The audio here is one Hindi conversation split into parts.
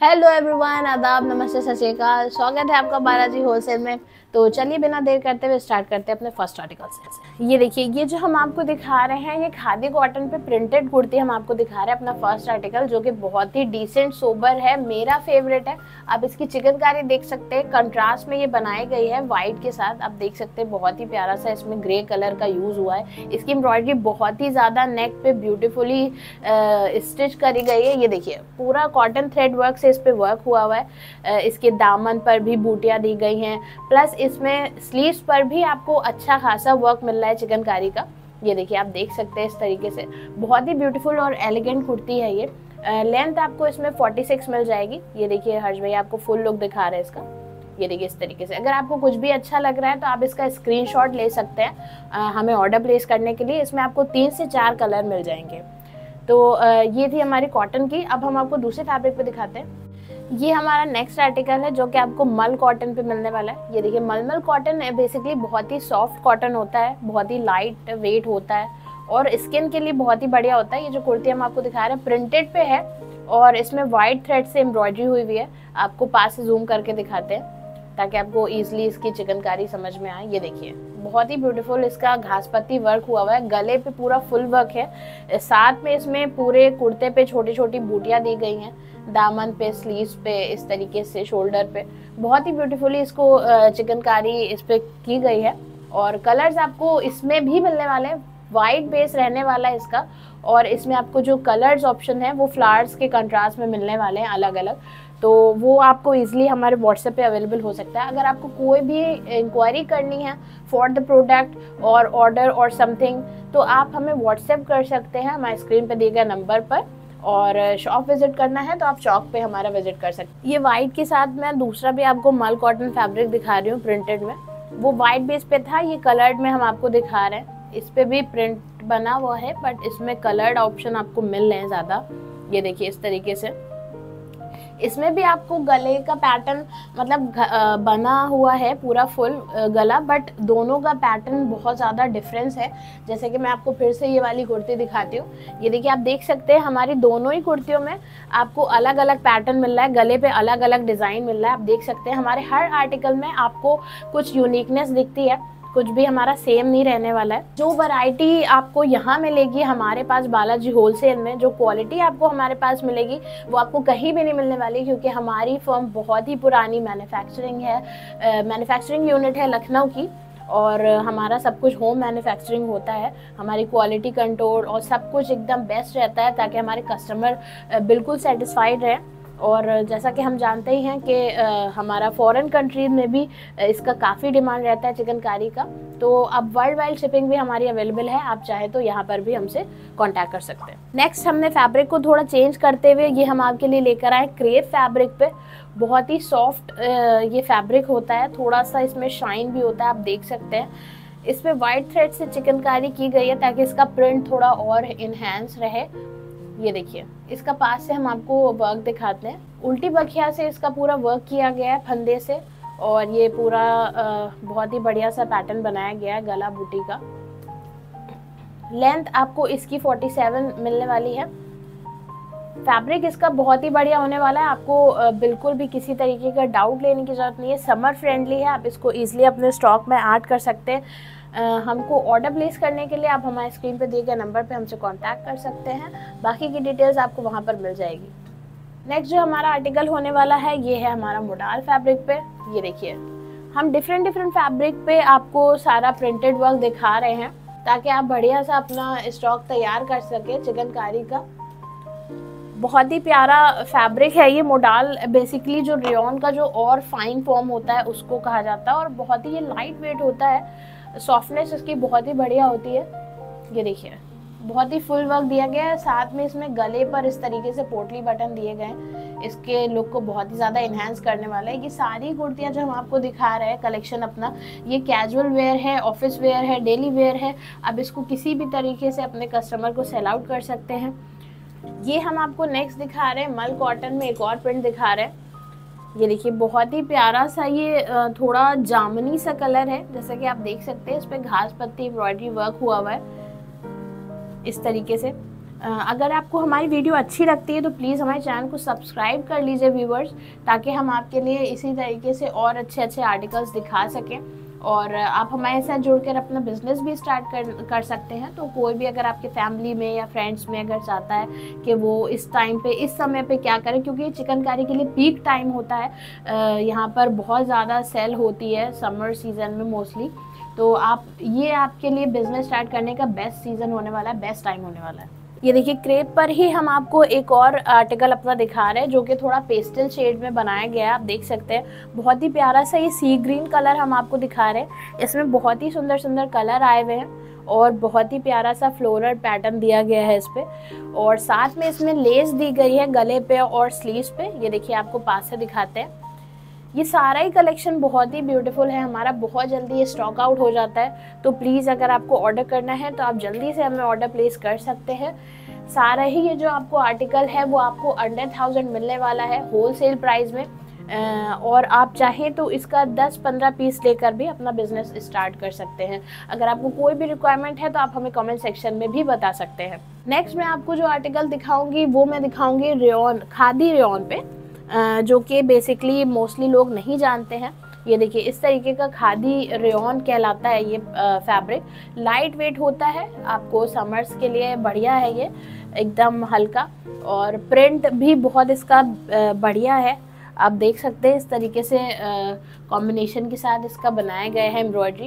हेलो एवरीवन, आदाब, नमस्ते, सत श्री अकाल। स्वागत है आपका बालाजी होलसेल में। तो चलिए बिना देर करते हुए स्टार्ट करते हैं अपने फर्स्ट आर्टिकल से। ये देखिए, ये जो हम आपको दिखा रहे हैं ये खादी कॉटन पे प्रिंटेड कुर्ती हम आपको दिखा रहे हैं अपना फर्स्ट आर्टिकल, जो कि बहुत ही डिसेंट सोबर है, मेरा फेवरेट है। आप इसकी चिकनकारी देख सकते हैं, कंट्रास्ट में ये बनाई गई है वाइट के साथ। आप देख सकते हैं बहुत ही प्यारा सा इसमें ग्रे कलर का यूज हुआ है। इसकी एम्ब्रॉयडरी बहुत ही ज्यादा नेक पे ब्यूटीफुली स्टिच करी गई है। ये देखिए पूरा कॉटन थ्रेड वर्क से इस पे वर्क हुआ है। इसके दामन पर भी बूटियां दी गई हैं, प्लस इसमें स्लीव्स पर भी आपको अच्छा खासा वर्क मिल रहा है चिकनकारी का। ये देखिए आप देख सकते हैं इस तरीके से बहुत ही ब्यूटीफुल और एलिगेंट कुर्ती है ये। लेंथ आपको इसमें 46 मिल जाएगी। ये देखिए हर्ष भाई आपको फुल लुक दिखा रहे हैं इसका। ये देखिए इस तरीके से, अगर आपको कुछ भी अच्छा लग रहा है तो आप इसका स्क्रीनशॉट ले सकते हैं हमें ऑर्डर प्लेस करने के लिए। इसमें आपको 3 से 4 कलर मिल जाएंगे। तो ये थी हमारी कॉटन की। अब हम आपको दूसरे फैब्रिक पे दिखाते हैं। ये हमारा नेक्स्ट आर्टिकल है जो कि आपको मल कॉटन पे मिलने वाला है। ये देखिए मलमल कॉटन बेसिकली बहुत ही सॉफ्ट कॉटन होता है, बहुत ही लाइट वेट होता है और स्किन के लिए बहुत ही बढ़िया होता है। ये जो कुर्ती हम आपको दिखा रहे हैं प्रिंटेड पे है और इसमें वाइट थ्रेड से एम्ब्रॉयडरी हुई हुई है। आपको पास से जूम करके दिखाते हैं ताकि आपको इजीली इसकी चिकनकारी समझ में आए। ये देखिए बहुत ही ब्यूटीफुल इसका घास पत्ती वर्क हुआ हुआ है, गले पे पूरा फुल वर्क है, साथ में इसमें पूरे कुर्ते पे छोटी छोटी बूटियां दी गई हैं, दामन पे, स्लीव्स पे, इस तरीके से शोल्डर पे बहुत ही ब्यूटीफुली इसको चिकनकारी इस पे की गई है। और कलर्स आपको इसमें भी मिलने वाले हैं, वाइट बेस रहने वाला है इसका और इसमें आपको जो कलर्स ऑप्शन है वो फ्लावर्स के कंट्रास्ट में मिलने वाले हैं अलग अलग। तो वो आपको इजीली हमारे व्हाट्सएप पे अवेलेबल हो सकता है। अगर आपको कोई भी इंक्वायरी करनी है फॉर द प्रोडक्ट और ऑर्डर और समथिंग तो आप हमें व्हाट्सएप कर सकते हैं हमारे स्क्रीन पे दिए गए नंबर पर। और शॉप विजिट करना है तो आप शॉप पे हमारा विजिट कर सकते हैं। ये वाइट के साथ मैं दूसरा भी आपको मल कॉटन फैब्रिक दिखा रही हूँ प्रिंटेड में। वो वाइट बेस पे था, ये कलर्ड में हम आपको दिखा रहे हैं। इस पे भी प्रिंट बना हुआ है बट इसमें कलर्ड ऑप्शन आपको मिल रहे हैं ज़्यादा। ये देखिए इस तरीके से इसमें भी आपको गले का पैटर्न मतलब बना हुआ है पूरा फुल गला, बट दोनों का पैटर्न बहुत ज़्यादा डिफरेंस है। जैसे कि मैं आपको फिर से ये वाली कुर्ती दिखाती हूँ। ये देखिए आप देख सकते हैं हमारी दोनों ही कुर्तियों में आपको अलग अलग पैटर्न मिल रहा है, गले पे अलग अलग डिज़ाइन मिल रहा है। आप देख सकते हैं हमारे हर आर्टिकल में आपको कुछ यूनिकनेस दिखती है, कुछ भी हमारा सेम नहीं रहने वाला है। जो वैरायटी आपको यहाँ मिलेगी हमारे पास बालाजी होलसेल में, जो क्वालिटी आपको हमारे पास मिलेगी वो आपको कहीं भी नहीं मिलने वाली, क्योंकि हमारी फर्म बहुत ही पुरानी मैन्युफैक्चरिंग यूनिट है लखनऊ की और हमारा सब कुछ होम मैन्युफैक्चरिंग होता है। हमारी क्वालिटी कंट्रोल और सब कुछ एकदम बेस्ट रहता है ताकि हमारे कस्टमर बिल्कुल सेटिस्फाइड रहे। और जैसा कि हम जानते ही हैं कि हमारा फॉरेन कंट्रीज में भी इसका काफ़ी डिमांड रहता है चिकनकारी का। तो अब वर्ल्ड वाइड शिपिंग भी हमारी अवेलेबल है, आप चाहे तो यहाँ पर भी हमसे कांटेक्ट कर सकते हैं। नेक्स्ट हमने फैब्रिक को थोड़ा चेंज करते हुए ये हम आपके लिए लेकर आए क्रेप फैब्रिक पे। बहुत ही सॉफ्ट ये फैब्रिक होता है, थोड़ा सा इसमें शाइन भी होता है। आप देख सकते हैं इसमें वाइट थ्रेड से चिकनकारी की गई है ताकि इसका प्रिंट थोड़ा और इनहेंस रहे। ये देखिए इसका पास से हम आपको वर्क दिखाते हैं। उल्टी बखिया से इसका पूरा वर्क किया गया है फंदे से और ये पूरा बहुत ही बढ़िया सा पैटर्न बनाया गया है गला बूटी का। लेंथ आपको इसकी 47 मिलने वाली है। फैब्रिक इसका बहुत ही बढ़िया होने वाला है, आपको बिल्कुल भी किसी तरीके का डाउट लेने की ज़रूरत नहीं है। समर फ्रेंडली है, आप इसको ईजिली अपने स्टॉक में ऐड कर सकते हैं। हमको ऑर्डर प्लेस करने के लिए आप हमारे स्क्रीन पे दिए गए नंबर पे हमसे कांटेक्ट कर सकते हैं। बाकी की डिटेल्स आपको वहाँ पर मिल जाएगी। नेक्स्ट जो हमारा आर्टिकल होने वाला है ये है हमारा मोडाल फैब्रिक पे। ये देखिए हम डिफरेंट फैब्रिक पे आपको सारा प्रिंटेड वर्क दिखा रहे हैं ताकि आप बढ़िया सा अपना स्टॉक तैयार कर सके चिकनकारी का। बहुत ही प्यारा फैब्रिक है ये। मोडाल बेसिकली जो रेयॉन का जो और फाइन फॉर्म होता है उसको कहा जाता है और बहुत ही ये लाइट वेट होता है, सॉफ्टनेस इसकी बहुत ही बढ़िया होती है। ये देखिए बहुत ही फुल वर्क दिया गया है, साथ में इसमें गले पर इस तरीके से पोटली बटन दिए गए हैं, इसके लुक को बहुत ही ज़्यादा इन्हांस करने वाला है। ये सारी कुर्तियाँ जो हम आपको दिखा रहे हैं कलेक्शन अपना, ये कैजुअल वेयर है, ऑफिस वेयर है, डेली वेयर है। अब इसको किसी भी तरीके से अपने कस्टमर को सेल आउट कर सकते हैं। ये हम आपको नेक्स्ट दिखा रहे हैं मल कॉटन में एक और प्रिंट दिखा रहे हैं। ये देखिए बहुत ही प्यारा सा ये थोड़ा जामुनी सा कलर है, जैसा कि आप देख सकते हैं इस पे घास पत्ती एम्ब्रॉयडरी वर्क हुआ हुआ है इस तरीके से। अगर आपको हमारी वीडियो अच्छी लगती है तो प्लीज़ हमारे चैनल को सब्सक्राइब कर लीजिए व्यूवर्स, ताकि हम आपके लिए इसी तरीके से और अच्छे अच्छे आर्टिकल्स दिखा सकें और आप हमारे साथ जुड़कर अपना बिजनेस भी स्टार्ट कर सकते हैं। तो कोई भी अगर आपके फैमिली में या फ्रेंड्स में अगर चाहता है कि वो इस टाइम पे इस समय पे क्या करें, क्योंकि चिकनकारी के लिए पीक टाइम होता है, यहाँ पर बहुत ज़्यादा सेल होती है समर सीज़न में मोस्टली, तो आप ये आपके लिए बिज़नेस स्टार्ट करने का बेस्ट सीज़न होने वाला है, बेस्ट टाइम होने वाला है। ये देखिए क्रेप पर ही हम आपको एक और आर्टिकल अपना दिखा रहे हैं जो कि थोड़ा पेस्टल शेड में बनाया गया है। आप देख सकते हैं बहुत ही प्यारा सा ये सी ग्रीन कलर हम आपको दिखा रहे हैं। इसमें बहुत ही सुंदर सुंदर कलर आए हुए हैं और बहुत ही प्यारा सा फ्लोरल पैटर्न दिया गया है इस पर, और साथ में इसमें लेस दी गई है गले पे और स्लीव्स पे। ये देखिए आपको पास से दिखाते हैं। ये सारा ही कलेक्शन बहुत ही ब्यूटीफुल है हमारा, बहुत जल्दी ये स्टॉक आउट हो जाता है। तो प्लीज़ अगर आपको ऑर्डर करना है तो आप जल्दी से हमें ऑर्डर प्लेस कर सकते हैं। सारा ही ये जो आपको आर्टिकल है वो आपको अंडर 1000 मिलने वाला है होलसेल प्राइस में, और आप चाहें तो इसका 10-15 पीस लेकर भी अपना बिजनेस स्टार्ट कर सकते हैं। अगर आपको कोई भी रिक्वायरमेंट है तो आप हमें कमेंट सेक्शन में भी बता सकते हैं। नेक्स्ट मैं आपको जो आर्टिकल दिखाऊंगी वो मैं दिखाऊंगी रेयॉन, खादी रेयॉन पे, जो कि बेसिकली मोस्टली लोग नहीं जानते हैं। ये देखिए इस तरीके का खादी रेयॉन कहलाता है ये फैब्रिक। लाइट वेट होता है, आपको समर्स के लिए बढ़िया है ये, एकदम हल्का, और प्रिंट भी बहुत इसका बढ़िया है। आप देख सकते हैं इस तरीके से कॉम्बिनेशन के साथ इसका बनाया गया है एम्ब्रॉयडरी।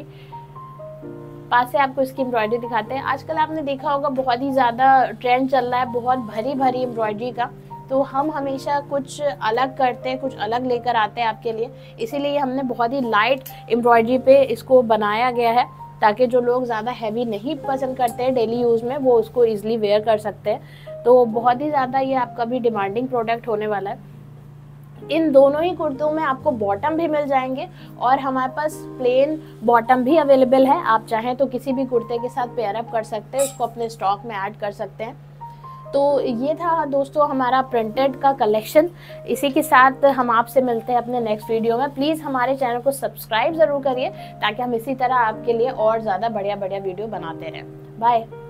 पास से आपको इसकी एम्ब्रॉयडरी दिखाते हैं। आजकल आपने देखा होगा बहुत ही ज़्यादा ट्रेंड चल रहा है बहुत भरी भरी एम्ब्रॉयडरी का, तो हम हमेशा कुछ अलग करते हैं, कुछ अलग लेकर आते हैं आपके लिए। इसीलिए हमने बहुत ही लाइट एम्ब्रॉयडरी पे इसको बनाया गया है, ताकि जो लोग ज़्यादा हैवी नहीं पसंद करते हैं डेली यूज़ में वो उसको ईजिली वेयर कर सकते हैं। तो बहुत ही ज़्यादा ये आपका भी डिमांडिंग प्रोडक्ट होने वाला है। इन दोनों ही कुर्तों में आपको बॉटम भी मिल जाएंगे और हमारे पास प्लेन बॉटम भी अवेलेबल है। आप चाहें तो किसी भी कुर्ते के साथ पेयर अप कर सकते हैं, उसको अपने स्टॉक में ऐड कर सकते हैं। तो ये था दोस्तों हमारा प्रिंटेड का कलेक्शन। इसी के साथ हम आपसे मिलते हैं अपने नेक्स्ट वीडियो में। प्लीज़ हमारे चैनल को सब्सक्राइब ज़रूर करिए ताकि हम इसी तरह आपके लिए और ज़्यादा बढ़िया बढ़िया वीडियो बनाते रहें। बाय।